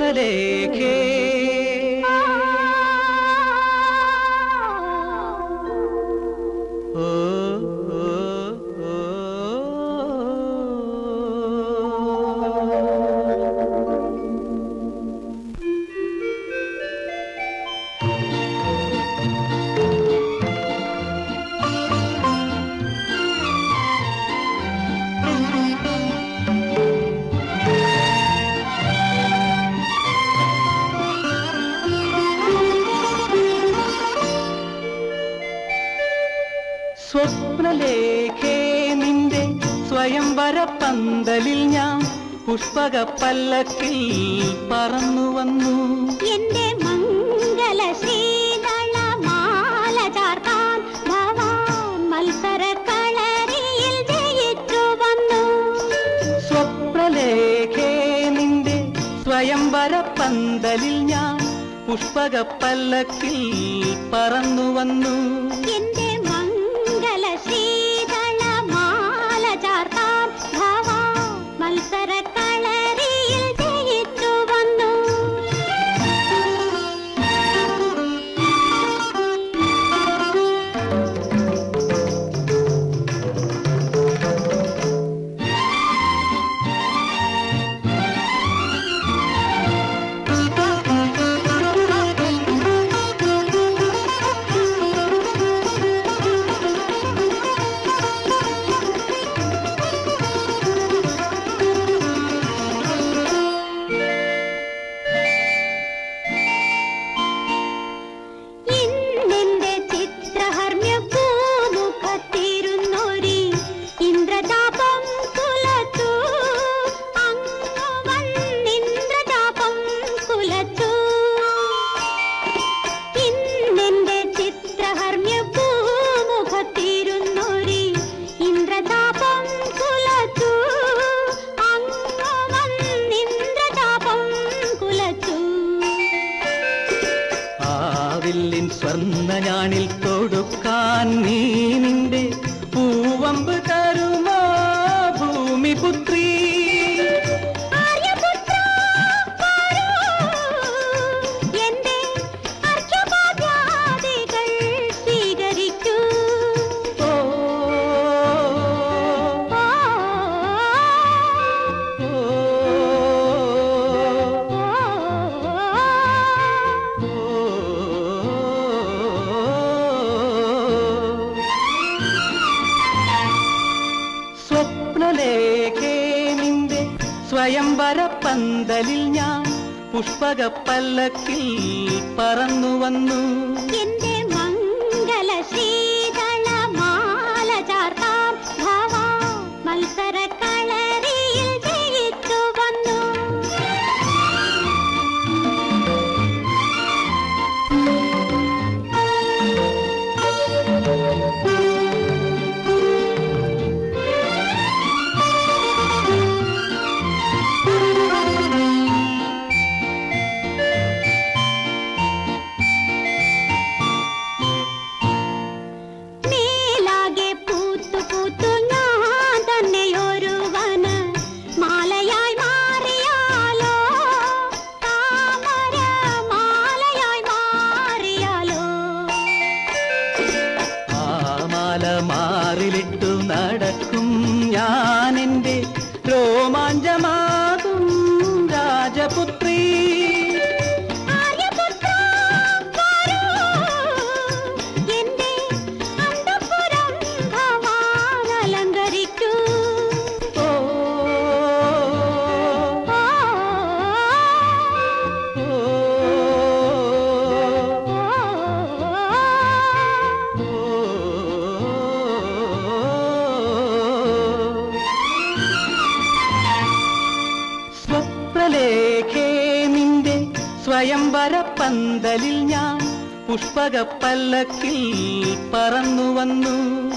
സ്വപ്നലേഖേ സ്വപ്നലേഖേ നിന്റെ സ്വയംവര പന്തലിൽ ഞാൻ പുഷ്പക പല്ലക്കിൽ പറന്നു വന്നു. എന്റെ മംഗല ശീതള മാല ചാർത്താൻ ഭവാൻ മത്സര കളരിയിൽ ജയിച്ചു വന്നു. സ്വപ്നലേഖേ നിന്റെ സ്വയംവര പന്തലിൽ ഞാൻ പുഷ്പക പല്ലക്കിൽ പറന്നു വന്നു. എന്റെ ശീതള മാല ചാർത്താൻ ഭവാൻ മത്സര കളരിയിൽ ജയിച്ചു വന്നു. സ്വർണ്ണഞാണിൽ തൊടുക്കാൻ നീ നിന്റെ പൂവമ്പ് തരുമോ ഭൂമിപുത്രീ? സ്വപ്നലേഖേ നിന്റെ സ്വയംവര പന്തലിൽ ഞാൻ പുഷ്പക പല്ലക്കിൽ പറന്നു വന്നു. എന്റെ മംഗല ശീതള മാല ചാർത്താൻ ഭവാൻ മത്സര കളരിയിൽ ജയിച്ചു വന്നു. മാറിലിട്ടു നടക്കും ഞാൻ എൻ്റെ രോമാഞ്ചമാകും രാജപുത്രീ. സ്വപ്നലേഖേ നിന്റെ സ്വയംവര പന്തലിൽ ഞാൻ പുഷ്പക പല്ലക്കിൽ പറന്നു വന്നു.